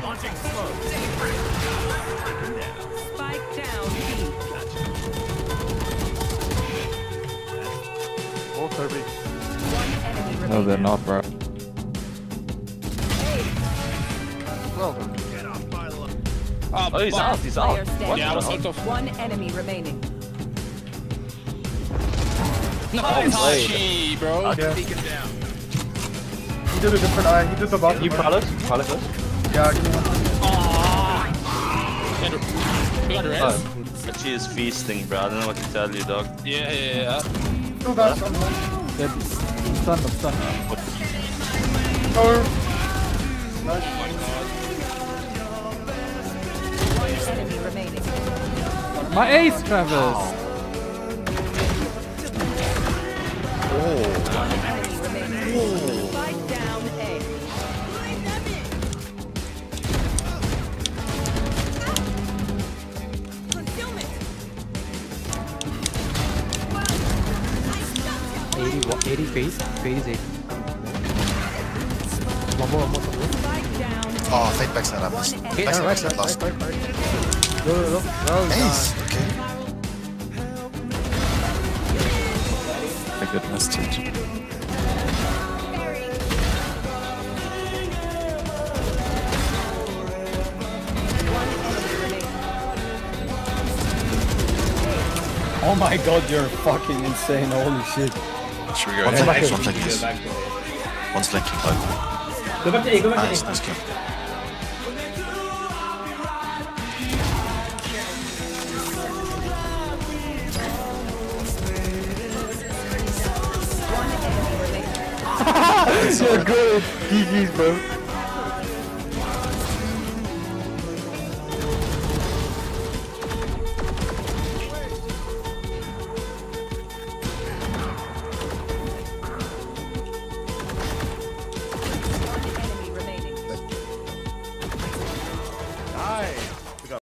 Launching smoke. Spike down B. Oh, Kirby. One enemy remaining. No, they're not, bro. Well, Oh, he's out. He's out. Player standing. Yeah, I was out of. One enemy remaining. Nice, played. bro. yeah. Beacon down. He did a different eye. He did the bottom. You palace? Palace us? Yeah, give me one. She is feasting, bro. I don't know what to tell you, dog. Yeah. Two guys on one. Dead. I'm stunned. Cover. One enemy remaining. My ace, Travis! Enemy remaining. Spike down A. Concealment. 80 phase. Phase is 80. One more. Spike down. Oh, fake backside up. Okay, Backside, right. backside, last. Go. Ace! Okay. My goodness, dude. Oh my god, you're fucking insane. Holy shit. Should we go One ahead? flank. One flanking this. One's flanking. Oh. Go back to A, Nice, nice kill. One enemy remaining. You're good. GG's, bro.